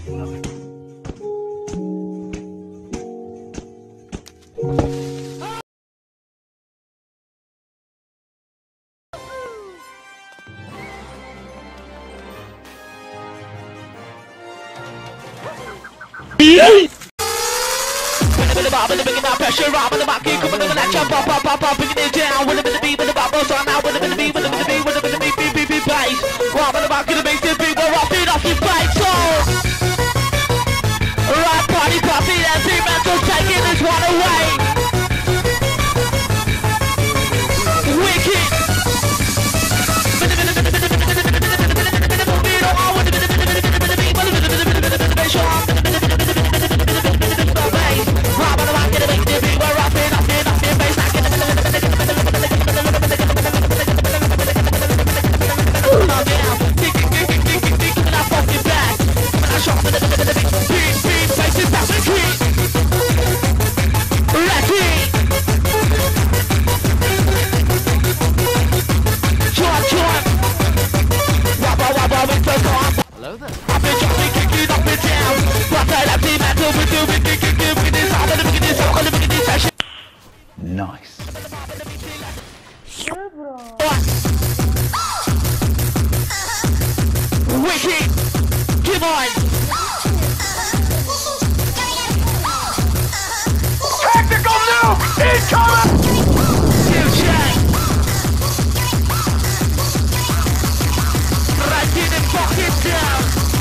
Pressure up in the market, coming over that jump up, bringing it down. With a bit of beat, with the bubble, so I'm out with a bit of beat, with a bit of beat, with a bit of beat, bass. Rob in the market, the bass, the beat, we're off his bike, so. Right, party, empty mental, taking this one away. Wicked. Hello there. I've been jumping, kicking up and down. Rock that empty mental, we're doing this, I'm gonna begin this session. Nice. Sure, bro. Wicked! Come on! Tactical nuke incoming! Kill check! Right in and fuck it down!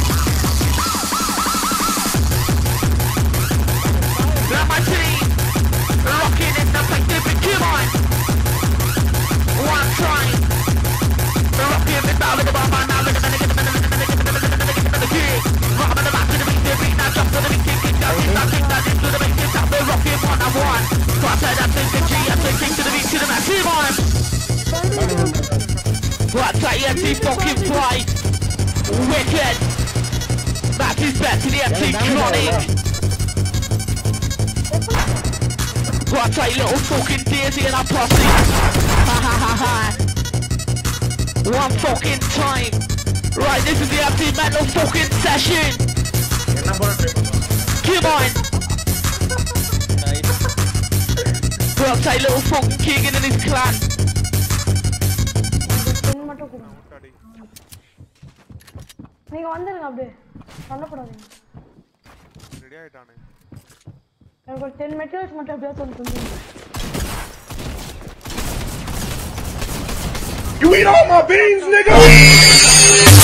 Now my team! Rocking in the place, come on! One time! Rocking it down, look at my now, look at the rock on the back to the beat, now jump to the beat, kick down, kick that into the beat, kick up the rocking one. Cross that up, take the G, up the kick to the beat, to the massive one. What's that empty fucking fight? Wicked. That is back to the empty chronic. What's that little fucking Daisy and a posse? Ha ha ha ha. One fucking time. Right, this is the empty metal fucking session. Come on. What's that little fucking king and his clan? நீங்க வந்துருங்க அப்படியே சண்டை போடாதீங்க ready ஆயிட்டானே எனக்கு ஒரு 10 materials மட்டும் அப்படியே சொல்லுங்க You eat all my beans, nigga!